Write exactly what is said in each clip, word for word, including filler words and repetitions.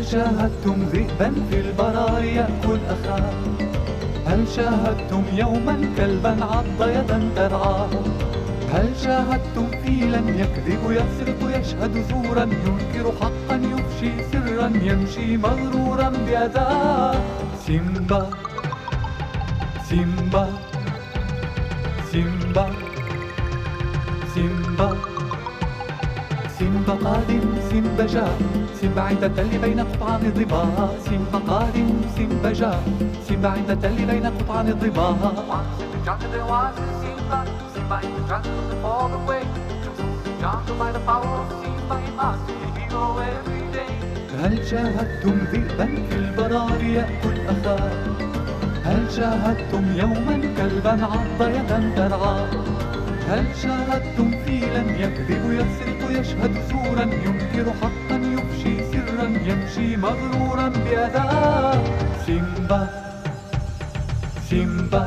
شاهدتم ذئبا في البراري يأكل أخاه؟ هل شاهدتم يوما كلبا عض يدا ترعاه؟ هل شاهدتم فيلا يكذب يسرق يشهد زورا ينكر حقا يفشي سرا يمشي مغرورا بأذاه؟ سيمبا سيمبا سيمبا سيمبا سيمبا قادم سيمبا جاء سيمبا عند التل بين قطعان الظباء. سيمبا قادم سيمبا جاء سيمبا عند التل بين قطعان الظباء. هل شاهدتم ذئبا في البراري يأكل أخاه؟ هل شاهدتم يوما كلبا عض يدا ترعاه؟ هل شاهدتم فيلا يكذب يسرق يشهد زورا ينكر حقا يفشي سرا يمشي مغرورا بأذاه؟ سيمبا سيمبا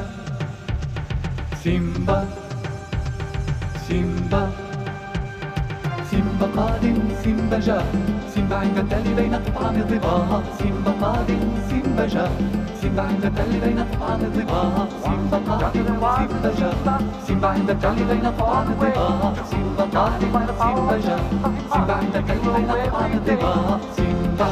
سيمبا سيمبا سيمبا قادم سيمبا جاء سيمبا عند التل بين قطعان الظباء. سيمبا قادم سيمبا جاء سيمبا عند التل بين قطعان الظباء. سيمبا قادم سيمبا جاء سيمبا عند التل بين قطعان الظباء. سيمبا قادم سيمبا جاء سيمبا عند التل بين قطعان الظباء. سيمبا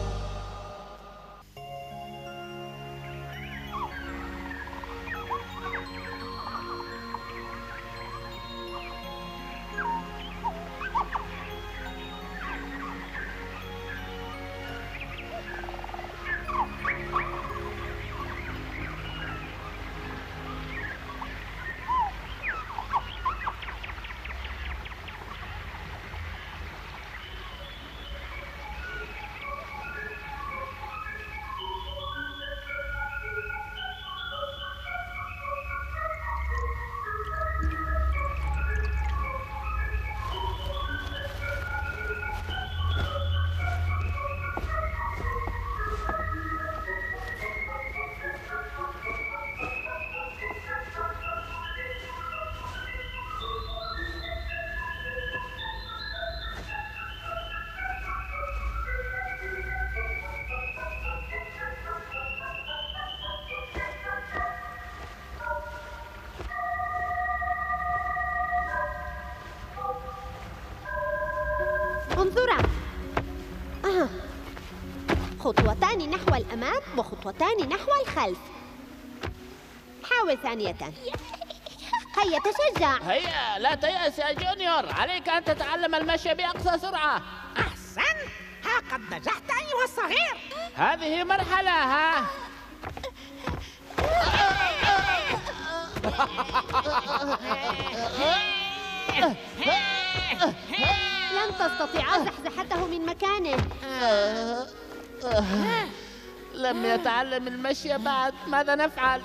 انظرا. آه. خطوتان نحو الأمام وخطوتان نحو الخلف. حاول ثانية. هيا تشجع. هيا لا تيأس يا جونيور، عليك أن تتعلم المشي بأقصى سرعة. أحسن، ها قد نجحت أيها الصغير. هذه مرحلة. ها لن تستطيع زحزحته من مكانه. لم يتعلم المشي بعد، ماذا نفعل؟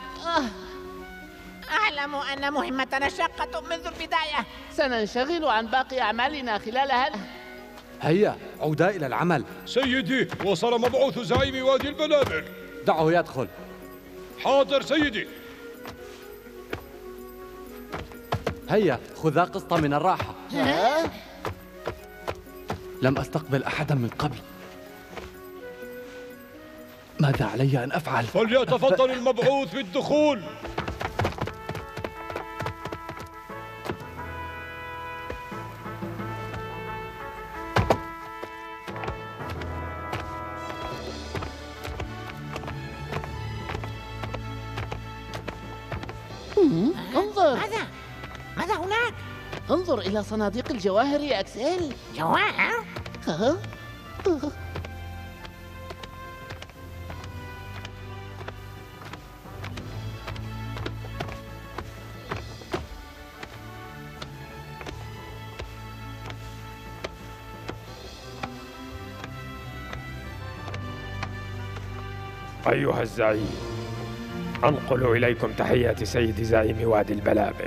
أعلم أن مهمتنا شاقة منذ البداية. سننشغل عن باقي أعمالنا خلال هذا. هيا عودا إلى العمل. سيدي، وصل مبعوث زعيم وادي البلابل. دعه يدخل. حاضر سيدي. هيا خذا قسط من الراحة. لم أستقبل أحدا من قبل. ماذا علي أن أفعل؟ فليتفضل المبعوث بالدخول. انظر. ماذا؟ ماذا هناك؟ انظر إلى صناديق الجواهر يا أكسيل. جواهر؟ ها؟ أيها الزعيم، أنقل إليكم تحيات سيد زعيم وادي البلابل.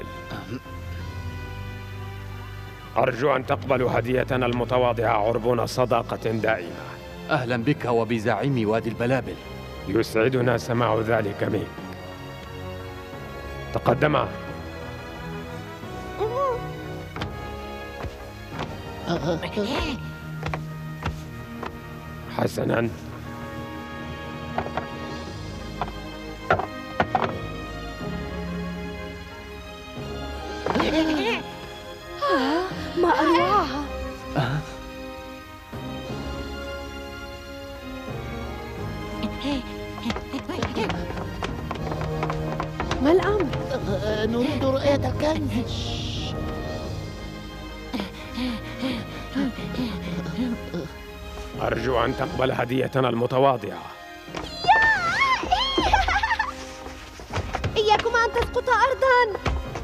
أرجو أن تقبلوا هديتنا المتواضعة عربون صداقة دائمة. أهلا بك وبزعيم وادي البلابل. يسعدنا سماع ذلك منك. تقدما. حسناً، ما أروعها. ما الأمر؟ نريد رؤية الكنز. أرجو أن تقبل هديتنا المتواضعة. إياكما أن تسقط أرضاً.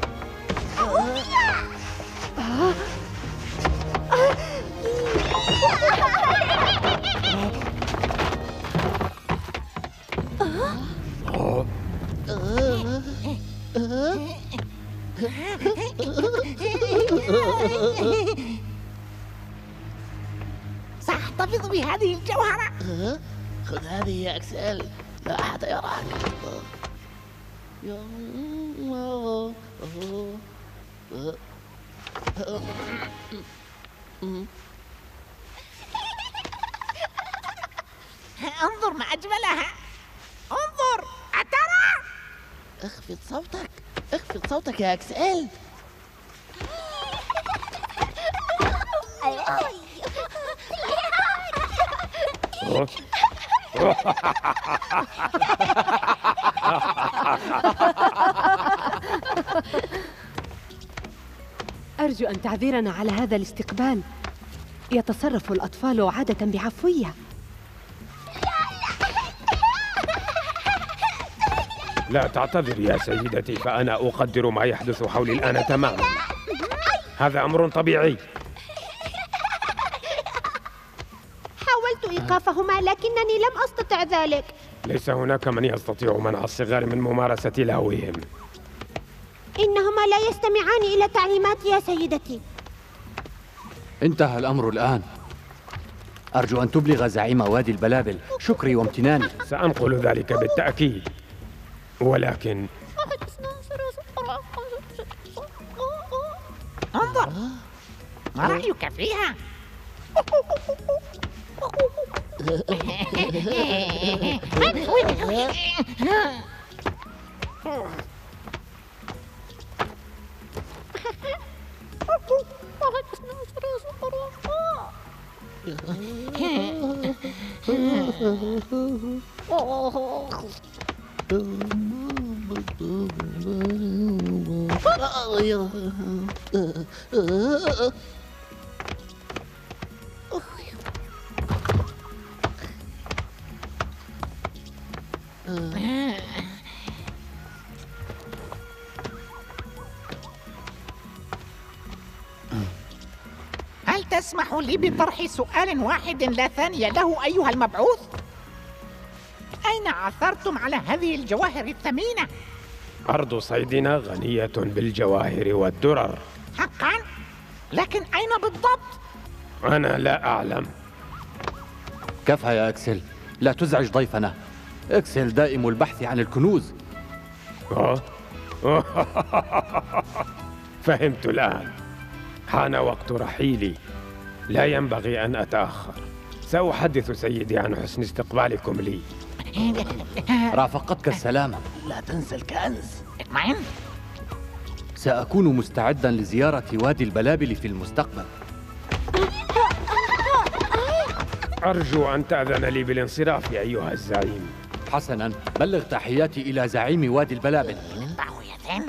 سأحتفظ بهذه الجوهرة. خذ هذه يا أكسل، لا أحد يراك. انظر ما أجملها. انظر، أترى؟ اخفض صوتك، اخفض صوتك يا أكسل. أرجو أن تعذرنا على هذا الاستقبال. يتصرف الأطفال عادة بعفوية. لا تعتذر يا سيدتي، فأنا أقدر ما يحدث حولي الآن تماما. هذا أمر طبيعي. حاولت إيقافهما لكنني لم أستطع ذلك. ليس هناك من يستطيع منع الصغار من ممارسة لهوهم. إنهما لا يستمعان إلى تعليماتي يا سيدتي. انتهى الأمر الآن. أرجو أن تبلغ زعيم وادي البلابل شكري وامتناني. سأنقل ذلك بالتأكيد، ولكن انظر، ما رأيك فيها؟ هل تسمح لي بطرح سؤال واحد لا ثاني له أيها المبعوث؟ أين عثرتم على هذه الجواهر الثمينة؟ أرض صيدنا غنية بالجواهر والدرر. حقا؟ لكن أين بالضبط؟ أنا لا أعلم. كفى يا أكسل، لا تزعج ضيفنا. أكسل دائم البحث عن الكنوز. فهمت الآن. حان وقت رحيلي، لا ينبغي أن أتأخر. سأحدث سيدي عن حسن استقبالكم لي. رافقتك السلامة. لا تنسى الكنز. اطمئن. سأكون مستعدا لزيارة وادي البلابل في المستقبل. أرجو أن تأذن لي بالانصراف أيها الزعيم. حسنا، بلغ تحياتي إلى زعيم وادي البلابل. بعوية.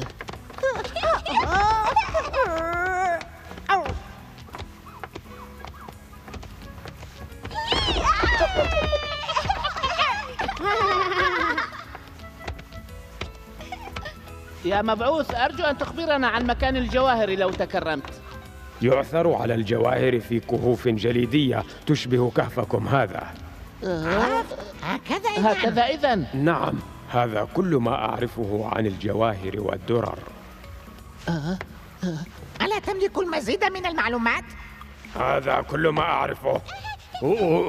يا مبعوث، أرجو أن تخبرنا عن مكان الجواهر لو تكرمت. يعثر على الجواهر في كهوف جليدية تشبه كهفكم هذا. هكذا إذن. هكذا إذن. نعم، هذا كل ما أعرفه عن الجواهر والدرر. ألا تملك المزيد من المعلومات؟ هذا كل ما أعرفه. أوه.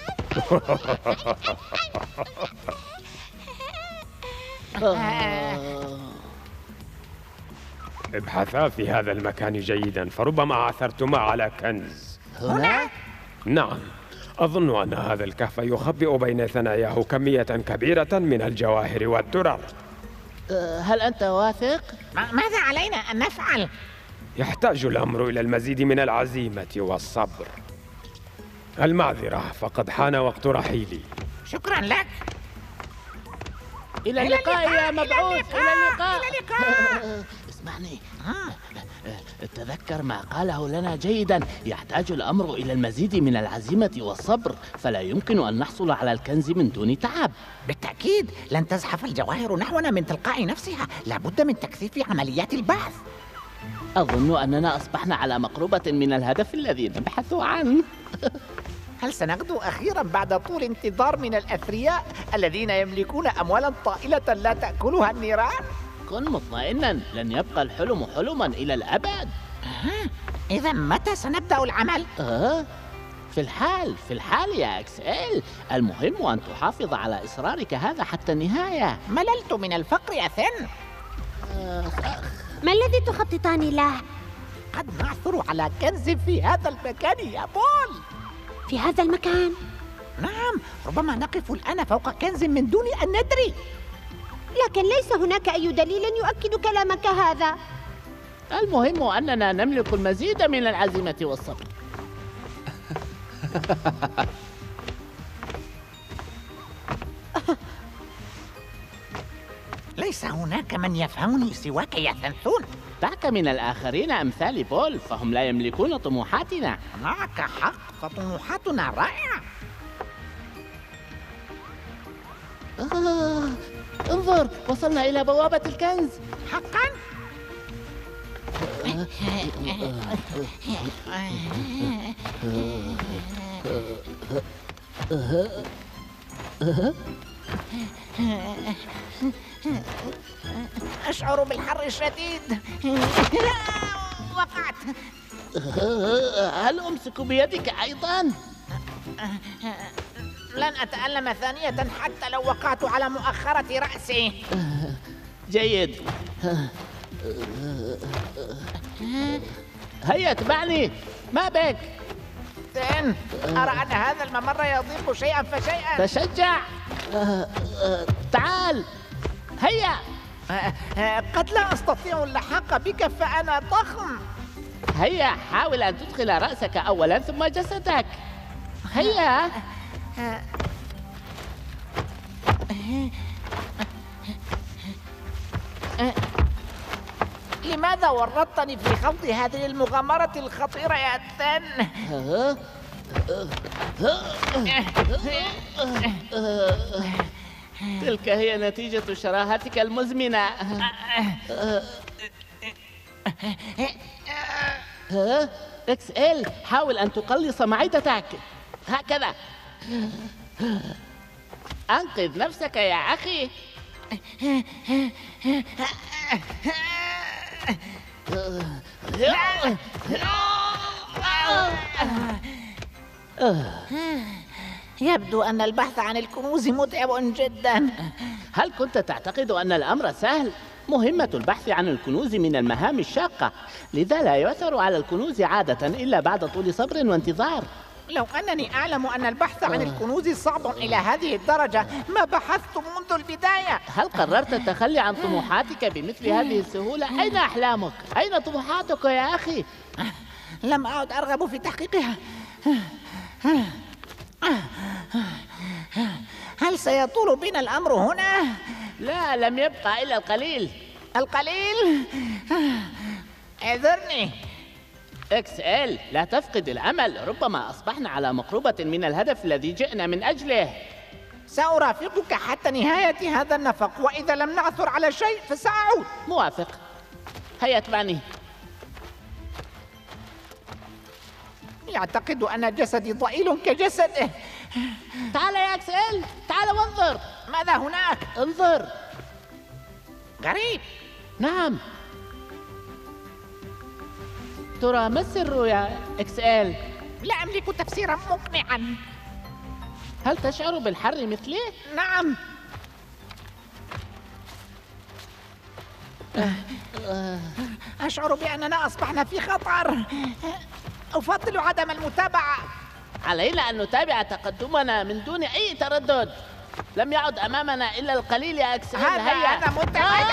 ابحثا في هذا المكان جيدا، فربما عثرتما على كنز. هنا؟ نعم، أظن أن هذا الكهف يخبئ بين ثناياه كمية كبيرة من الجواهر والدرر. أه، هل أنت واثق؟ ما- ماذا علينا أن نفعل؟ يحتاج الأمر إلى المزيد من العزيمة والصبر. المعذرة، فقد حان وقت رحيلي. شكرا لك. إلى اللقاء يا مبعوث، إلى اللقاء. إلى اللقاء. اسمعني، تذكر ما قاله لنا جيدا. يحتاج الأمر إلى المزيد من العزيمة والصبر، فلا يمكن أن نحصل على الكنز من دون تعب. بالتأكيد لن تزحف الجواهر نحونا من تلقاء نفسها، لابد من تكثيف عمليات البحث. أظن أننا أصبحنا على مقربة من الهدف الذي نبحث عنه. هل سنغدو أخيرا بعد طول انتظار من الأثرياء الذين يملكون أموالا طائلة لا تأكلها النيران؟ كن مطمئنا، لن يبقى الحلم حلما إلى الأبد. إذا متى سنبدأ العمل؟ أه؟ في الحال في الحال يا إكس إل. المهم أن تحافظ على إصرارك هذا حتى النهاية. مللت من الفقر أثن. ما الذي تخططان له؟ قد نعثر على كنز في هذا المكان يا بول. في هذا المكان؟ نعم، ربما نقف الآن فوق كنز من دون أن ندري. لكن ليس هناك أي دليل يؤكد كلامك هذا. المهم أننا نملك المزيد من العزيمة والصبر. ليس هناك من يفهمني سواك يا ثنثون. دعك من الآخرين أمثال بول، فهم لا يملكون طموحاتنا. معك حق، فطموحاتنا رائعة. آه، انظر، وصلنا إلى بوابة الكنز. حقا؟ أشعر بالحر الشديد. وقعت. هل أمسك بيدك أيضا؟ لن أتألم ثانية حتى لو وقعت على مؤخرة رأسي. جيد. هيا اتبعني. ما بك؟ زين، أرى أن هذا الممر يضيق شيئا فشيئا. تشجع. تعال. هيا. قد لا أستطيع اللحاق بك فأنا ضخم. هيا، حاول أن تدخل رأسك أولا ثم جسدك. هيا. لماذا ورطتني في خوض هذه المغامرة الخطيرة يا تن؟ تلك هي نتيجة شراهتك المزمنة. ها؟ إكس إل، حاول أن تقلص معدتك. هكذا. أنقذ نفسك يا أخي. يبدو أن البحث عن الكنوز متعب جدا. هل كنت تعتقد أن الأمر سهل؟ مهمة البحث عن الكنوز من المهام الشاقة، لذا لا يعثر على الكنوز عادة إلا بعد طول صبر وانتظار. لو أنني أعلم أن البحث عن الكنوز صعب إلى هذه الدرجة ما بحثت منذ البداية. هل قررت التخلي عن طموحاتك بمثل هذه السهولة؟ أين أحلامك؟ أين طموحاتك يا أخي؟ لم أعد أرغب في تحقيقها. هل سيطول بنا الأمر هنا؟ لا، لم يبقى إلا القليل. القليل؟ اعذرني. إكس إل، لا تفقد الأمل، ربما أصبحنا على مقربة من الهدف الذي جئنا من أجله. سأرافقك حتى نهاية هذا النفق، وإذا لم نعثر على شيء فسأعود. موافق. هيا اتبعني. يعتقد أن جسدي ضئيل كجسده. تعال يا إكس إل، تعال وانظر. ماذا هناك؟ انظر. غريب. نعم. ترى ما السر يا إكس إل؟ لا أملك تفسيرا مقنعا. هل تشعر بالحر مثلي؟ نعم. أشعر بأننا أصبحنا في خطر. أفضل عدم المتابعة. علينا أن نتابع تقدمنا من دون أي تردد. لم يعد أمامنا إلا القليل يا أكسل. هذا هيا. أنا متأكد.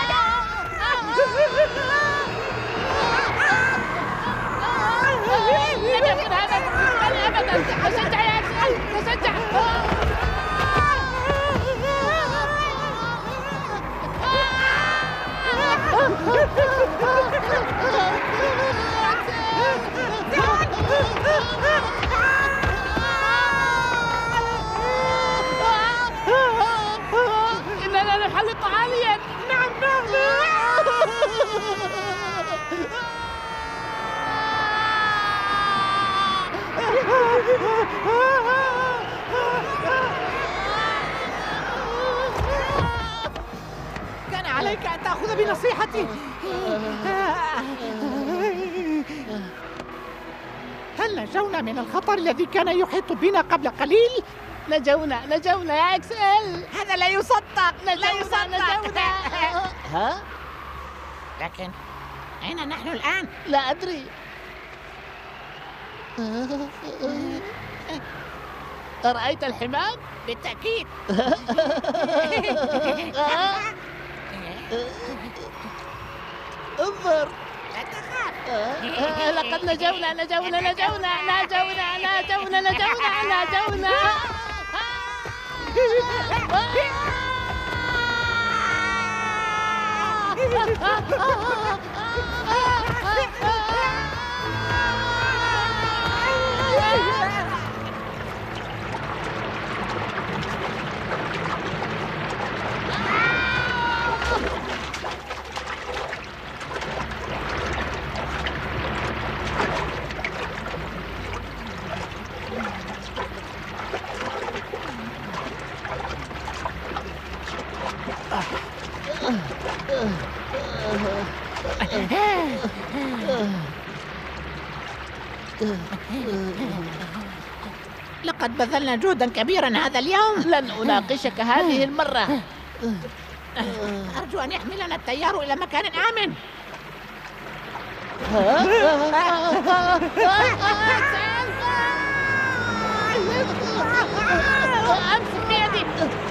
لم يكن هذا بالنسبة أبدا. تشجع يا أكسل، تشجع. إننا نحلق عاليا. نعم نعم. كان عليك أن تأخذ بنصيحتي. هل نجونا من الخطر الذي كان يحيط بنا قبل قليل؟ نجونا نجونا يا أكسل. هذا لا يصدق. لا يصدق. نجونا. ها؟ لكن أين نحن الآن؟ لا أدري. أرأيت الحمام؟ بالتأكيد. انظر. لا تخاف. لقد نجونا نجونا نجونا نجونا نجونا نجونا نجونا. لقد بذلنا جهدا كبيرا هذا اليوم. لن أناقشك هذه المرة. أرجو أن يحملنا التيار إلى مكان آمن. أمسك بيدي.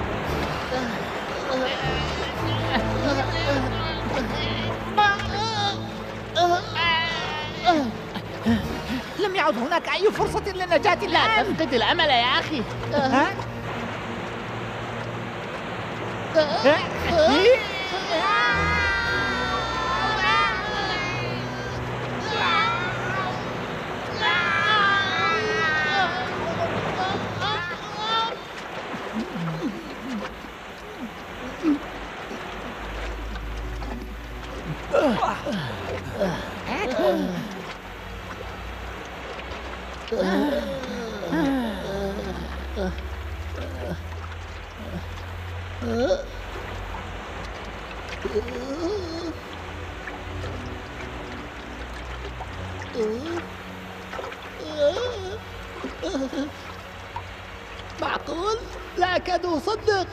لم يعد هناك أي فرصة للنجاة لا الآن. تفقد الأمل يا أخي. ها؟ معقول؟ لا أكاد أصدق.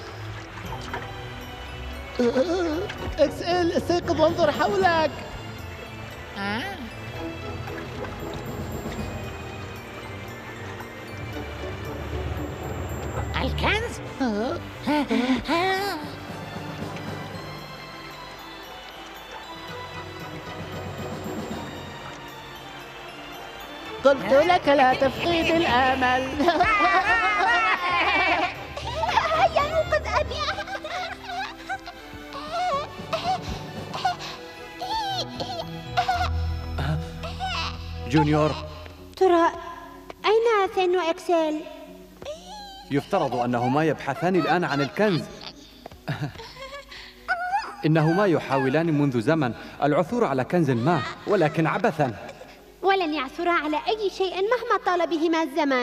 إكس إل استيقظ وانظر حولك. آه. الكنز؟ قلت لك لا تفقد الأمل. هيا انقذ أبي. جونيور، ترى أين أثين وإكسل؟ يفترض أنهما يبحثان الآن عن الكنز. إنهما يحاولان منذ زمن العثور على كنز ما، ولكن عبثاً. ولن يعثرا على أي شيء مهما طال بهما الزمان.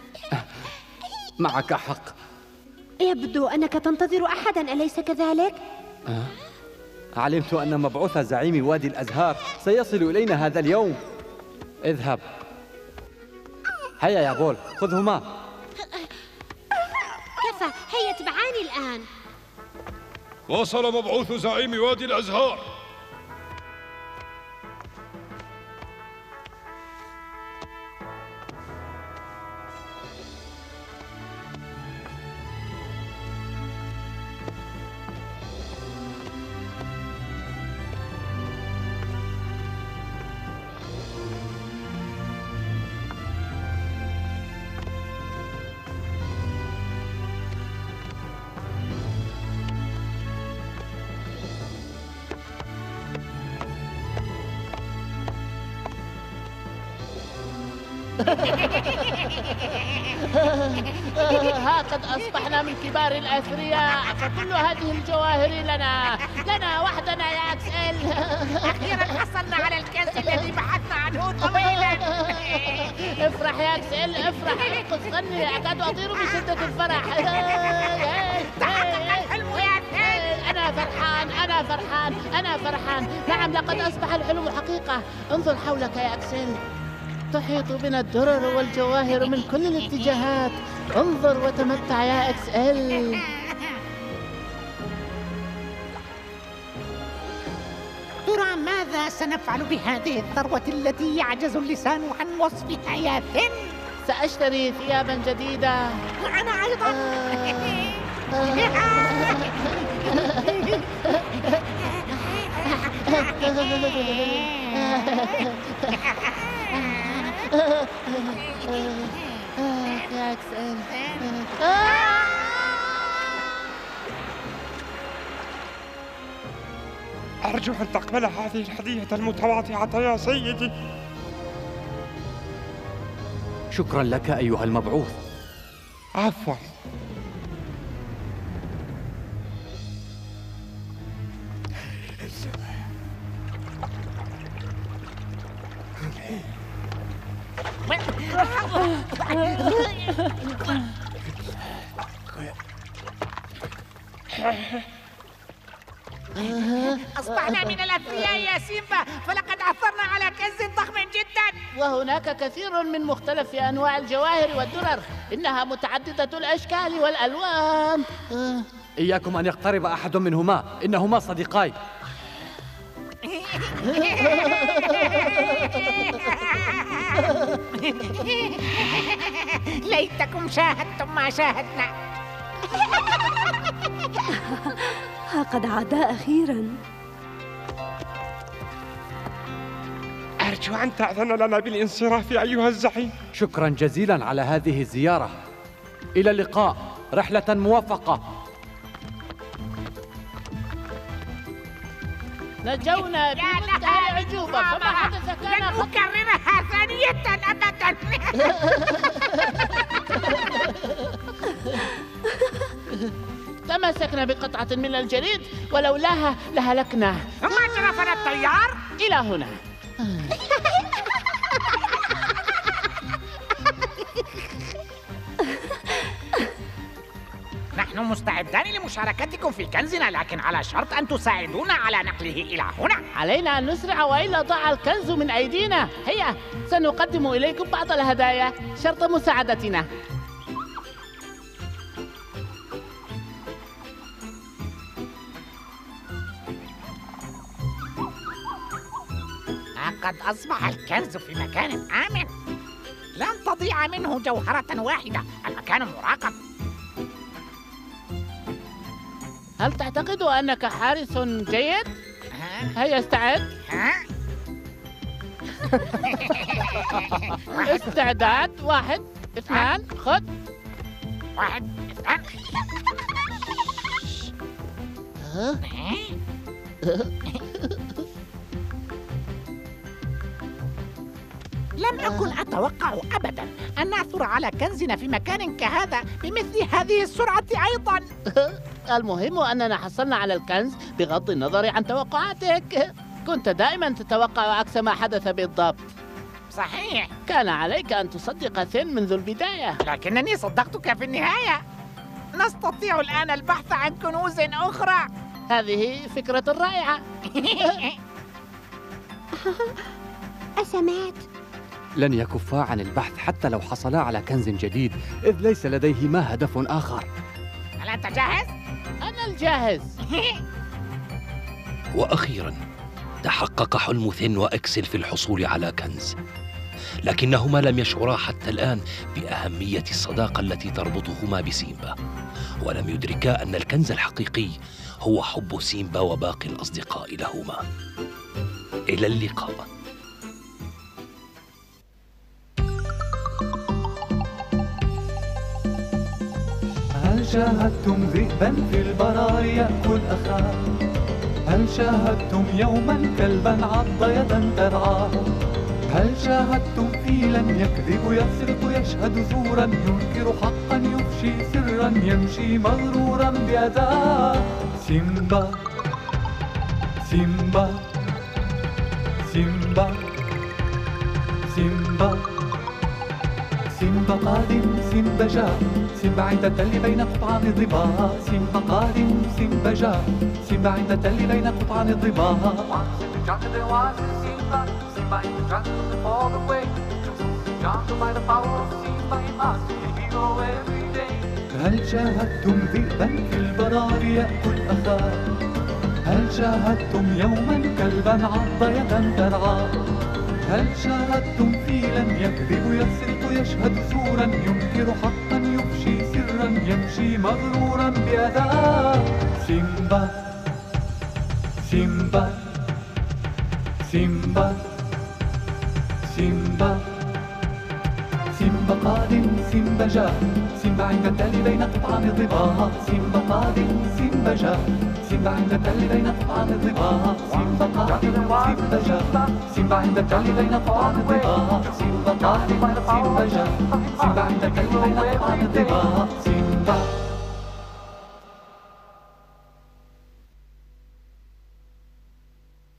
معك حق. يبدو أنك تنتظر أحداً، أليس كذلك؟ علمت أن مبعوث زعيم وادي الأزهار سيصل إلينا هذا اليوم. اذهب. هيا يا بول، خذهما. كفى، هيا اتبعاني الآن. وصل مبعوث زعيم وادي الأزهار. ها قد أصبحنا من كبار الأثرياء، فكل هذه الجواهر لنا لنا وحدنا يا أكسل. أخيرا حصلنا على الكنز الذي بحثنا عنه طويلا. افرح يا أكسل افرح، قصني أكاد أطير بشدة الفرح. تحقق الحلم يا ثلج. أنا فرحان أنا فرحان أنا فرحان. نعم لقد أصبح الحلم حقيقة. انظر حولك يا أكسل، تحيط بنا الدرر والجواهر من كل الاتجاهات. انظر وتمتع يا اكس ال. ترى ماذا سنفعل بهذه الثروة التي يعجز اللسان عن وصفها يا ثن؟ سأشتري ثيابا جديدة. أنا أيضا. يا أكسل. أرجو أن تقبل هذه الهدية المتواضعة يا سيدي. شكرا لك أيها المبعوث. عفوا. أصبحنا من الأثرياء يا سيمبا، فلقد عثرنا على كنز ضخم جدا. وهناك كثير من مختلف أنواع الجواهر والدرر، إنها متعددة الأشكال والألوان. إياكم أن يقترب أحد منهما، إنهما صديقاي. ليتكم شاهدتم ما شاهدنا. ها قد عادا أخيراً. أرجو أن تأذن لنا بالانصراف أيها الزعيم. شكرا جزيلا على هذه الزيارة. إلى اللقاء، رحلة موفقة. نجونا بمنتهى العجوبة، فما حدث كان لن أكررها ثانية أبدا. تمسكنا بقطعة من الجليد ولولاها لهلكنا. ثم جرفنا الطيار إلى هنا. نحن مستعدان لمشاركتكم في كنزنا، لكن على شرط أن تساعدونا على نقله إلى هنا. علينا أن نسرع وإلا ضاع الكنز من أيدينا. هيا سنقدم إليكم بعض الهدايا شرط مساعدتنا. قد أصبح الكنز في مكان آمن، لن تضيع منه جوهرة واحدة. المكان مراقب. هل تعتقد أنك حارس جيد؟ هيا استعد. استعداد. واحد اثنان خذ. واحد اثنان. لم أكن أتوقع أبداً أن نعثر على كنزنا في مكان كهذا بمثل هذه السرعة أيضاً. المهم أننا حصلنا على الكنز بغض النظر عن توقعاتك. كنت دائماً تتوقع عكس ما حدث بالضبط. صحيح. كان عليك أن تصدق ثين منذ البداية. لكنني صدقتك في النهاية. نستطيع الآن البحث عن كنوز أخرى. هذه فكرة رائعة. أسمات لن يكفا عن البحث حتى لو حصلا على كنز جديد، إذ ليس لديهما هدف آخر. هل أنت جاهز؟ أنا الجاهز. وأخيراً تحقق حلم ثين وأكسل في الحصول على كنز، لكنهما لم يشعرا حتى الآن بأهمية الصداقة التي تربطهما بسيمبا، ولم يدركا أن الكنز الحقيقي هو حب سيمبا وباقي الأصدقاء لهما. إلى اللقاء. هل شاهدتم ذئبا في البراء يأكل أخاه؟ هل شاهدتم يوما كلبا عض يدا ترعاه؟ هل شاهدتم فيلا يكذب يسرق يشهد زورا ينكر حقا يفشي سرا يمشي مغرورا بأذى؟ سيمبا سيمبا سيمبا سيمبا سيمبا قادم سيمبا جاء سيمبا عند التل بين قطعان الظباء سيمبا قادم سيمبا جاء سيمبا عند التل بين قطعان الظباء هل شاهدتم ذئبا في البراري يأكل أخاه؟ هل شاهدتم يوما كلبا عض يدا ترعى؟ هل شاهدتم فيلا يكذب يسرق يشهد زورا ينكر حقا يفشي سرا يمشي مغرورا بأذى؟ سيمبا سيمبا سيمبا سيمبا سيمبا قادم سيمبا جاء سيمبا عند التل بين قطعان الظباء سيمبا قادم سيمبا جاء سيمبا عند التل بين قطعان الظباء سيمبا قادم سيمبا جاء سيمبا عند التل بين قطعان الظباء سيمبا قادم سيمبا جاء سيمبا عند التل بين قطعان الظباء